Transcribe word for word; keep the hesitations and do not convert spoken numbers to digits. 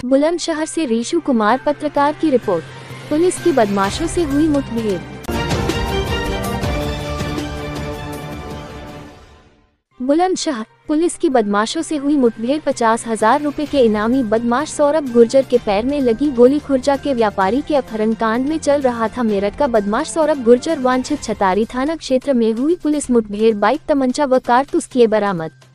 बुलंदशहर से रीशु कुमार पत्रकार की रिपोर्ट। पुलिस की बदमाशों से हुई मुठभेड़। बुलंदशहर पुलिस की बदमाशों से हुई मुठभेड़। पचास हजार रुपए के इनामी बदमाश सौरभ गुर्जर के पैर में लगी गोली। खुर्जा के व्यापारी के अपहरण कांड में चल रहा था। मेरठ का बदमाश सौरभ गुर्जर वांछित छतारी थाना क्षेत्र में हुई पुलिस मुठभेड़। बाइक, तमंचा व कारतूस किए बरामद।